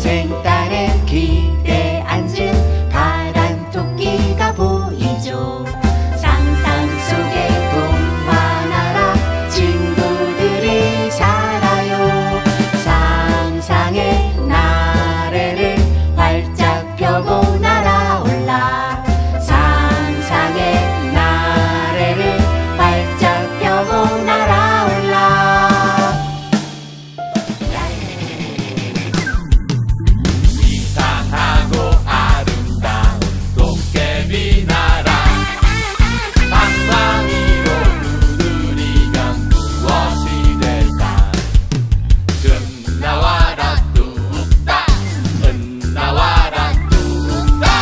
생딸의 기대 앉은 파란 토끼가 보이죠. 상상 속의 동화 나라 친구들이 살아요. 상상의 나래를 활짝 펴고 날아올라. 상상의 나래를 활짝 펴고 날아올라. 이상하고 아름다운 도깨비 나라. 방망이로 두드리면 무엇이 될까? 은나와라 뚝딱, 은나와라 뚝딱.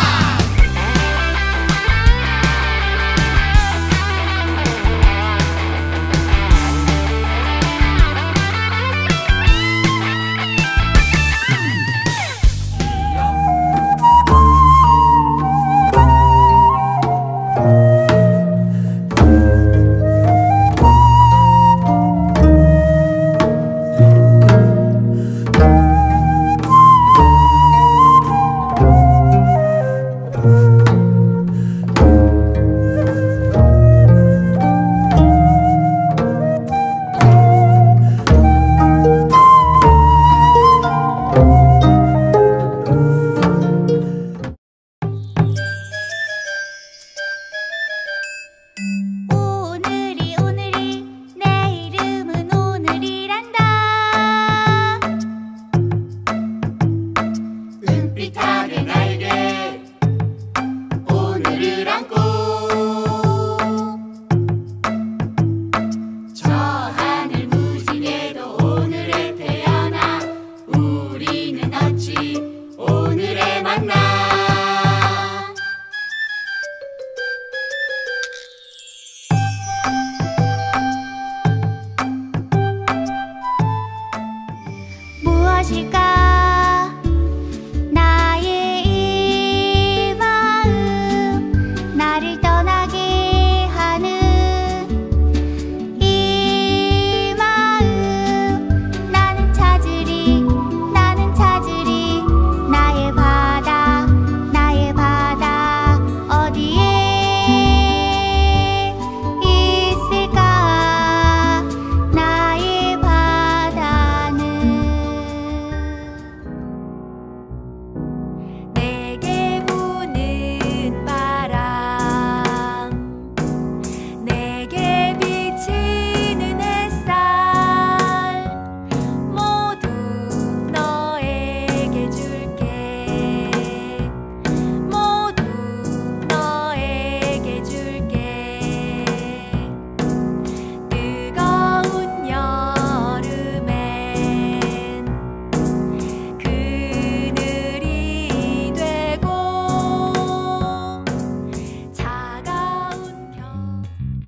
오늘이 내 이름은 오늘이란다. 은빛하게 날개 오늘을 안고 저 하늘 무지개도 오늘에 태어나. 우리는 어찌 오늘에 만나. 무엇일까 나의 이 마음, 나를 떠나게 하는 이 마음. 나는 찾으리 나의 바다 어디에 있을까? 나의 바다는 내게 부는 바람, 내게 비치는 햇살, 모두 너에게 줄게. 모두 너에게 줄게. 뜨거운 여름엔 그늘이 되고 차가운 겨울.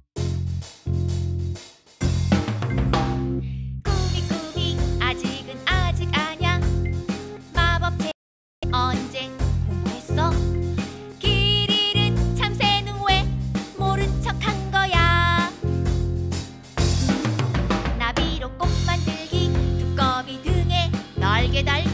꾸미꾸미 아직은 아직 아냐. 마법책 언제 공부했어? 길 잃은 참새는 왜 모른 척한 거야? 나비로 꽃 만들기, 두꺼비 등에 날개 달기.